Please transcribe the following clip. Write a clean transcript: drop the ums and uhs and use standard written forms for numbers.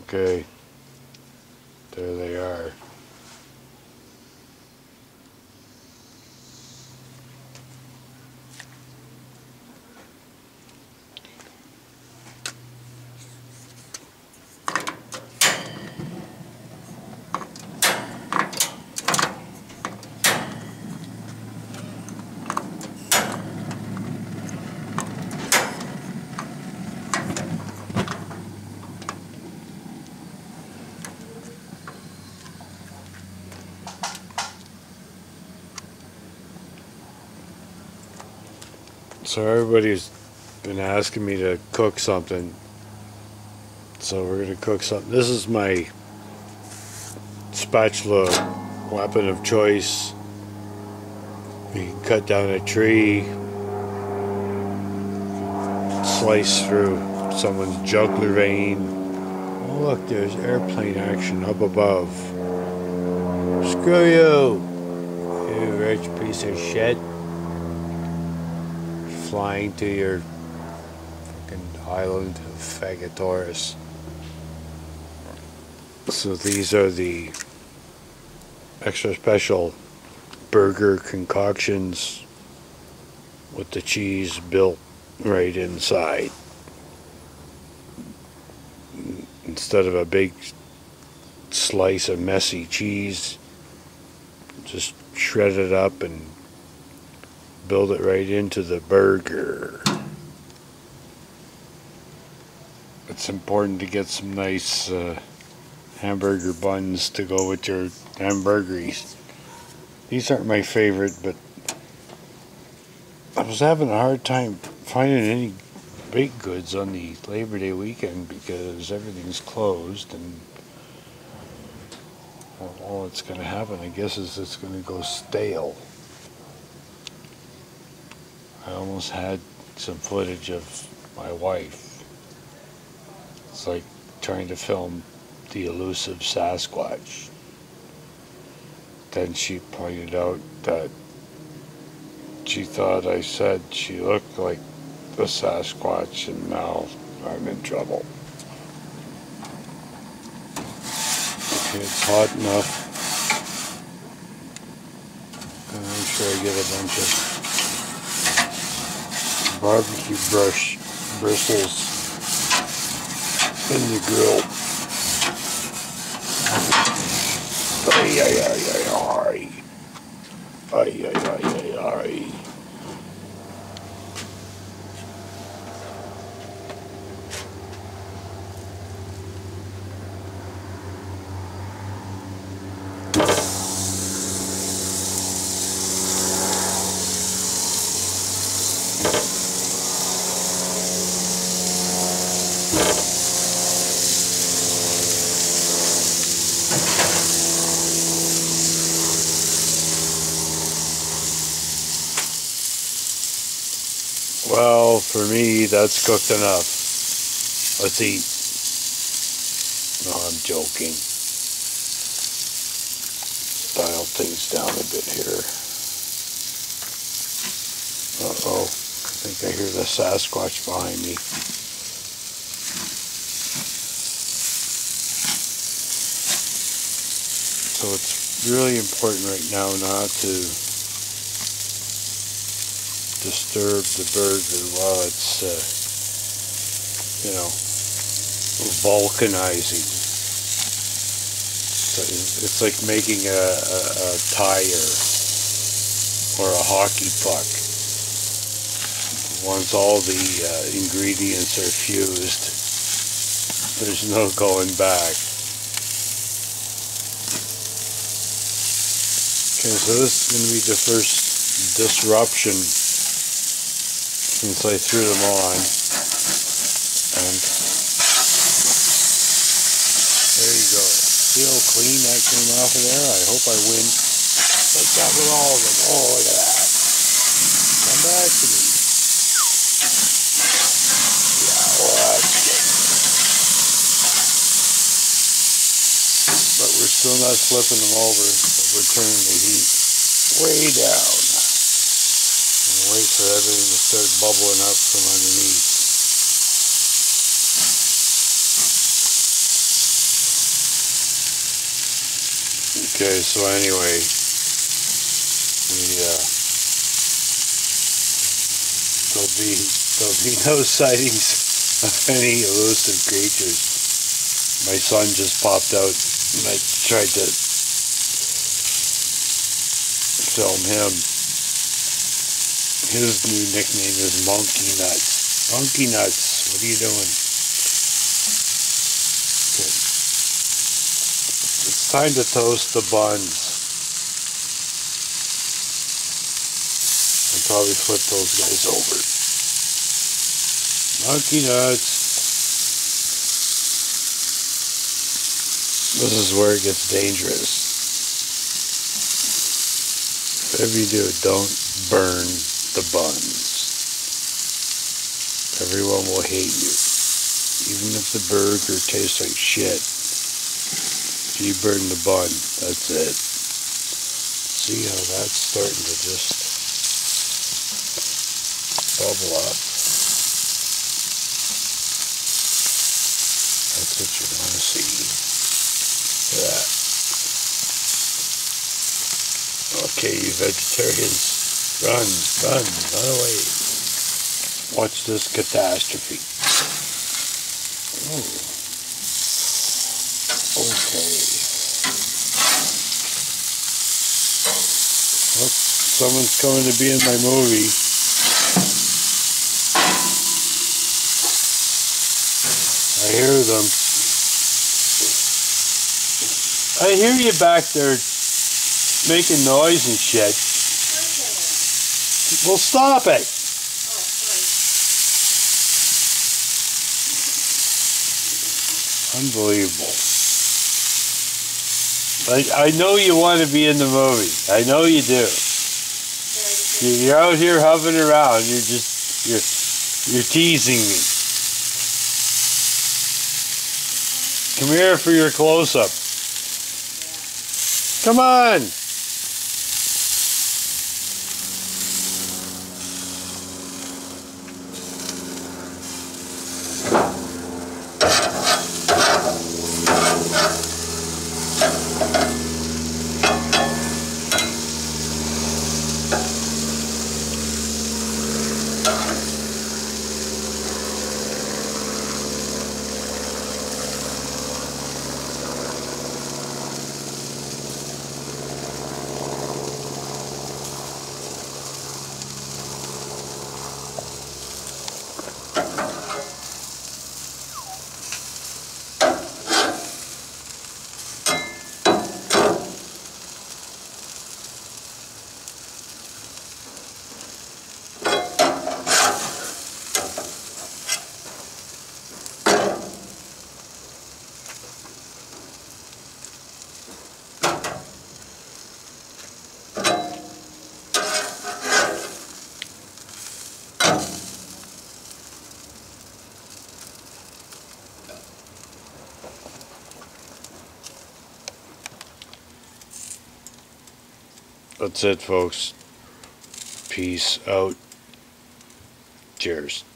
Okay, there they are. So everybody's been asking me to cook something. So we're gonna cook something. This is my spatula weapon of choice. You can cut down a tree, slice through someone's jugular vein. Oh look, there's airplane action up above. Screw you, you rich piece of shit. Flying to your fucking island of Fagatoris. So these are the extra special burger concoctions with the cheese built right inside. Instead of a big slice of messy cheese, just shred it up and build it right into the burger. It's important to get some nice hamburger buns to go with your hamburgeries. These aren't my favorite, but I was having a hard time finding any baked goods on the Labor Day weekend because everything's closed, and well, all that's going to happen, I guess, is it's going to go stale. I almost had some footage of my wife. It's like trying to film the elusive Sasquatch. Then she pointed out that she thought I said she looked like the Sasquatch, and now I'm in trouble. Okay, it's hot enough. I'm make sure I get a bunch of barbecue bristles in the grill. Ay, ay, ay, ay, ay. Ay, ay, ay, ay, ay. Well, for me, that's cooked enough. Let's eat. No, I'm joking. Dial things down a bit here. Uh-oh. I think I hear the Sasquatch behind me. So it's really important right now not to disturb the burger while it's, vulcanizing. So it's like making a tire or a hockey puck. Once all the ingredients are fused, there's no going back. Okay, so this is going to be the first disruption since I threw them on, and there you go. See how clean that came off of there? I hope I win like that with all of them. Oh, look at that. Come back to me. Yeah, well, that's good. But we're still not flipping them over, but we're turning the heat way down. And wait for everything to start bubbling up from underneath. Okay, so anyway, there'll be no sightings of any elusive creatures. My son just popped out and I tried to film him. His new nickname is Monkey Nuts. Monkey Nuts, what are you doing? Okay. It's time to toast the buns. I'll probably flip those guys over. Monkey Nuts. This is where it gets dangerous. Whatever you do, don't burn the buns. Everyone will hate you. Even if the burger tastes like shit. If you burn the bun, that's it. See how that's starting to just bubble up. That's what you want to see. Look at that. Okay, you vegetarians, run away. Watch this catastrophe. Oh. Okay. Well, someone's coming to be in my movie. I hear them. I hear you back there making noise and shit. Well, stop it. Unbelievable. I know you want to be in the movie. I know you do. You're out here hovering around. You're teasing me. Come here for your close-up. Come on. That's it, folks. Peace out. Cheers.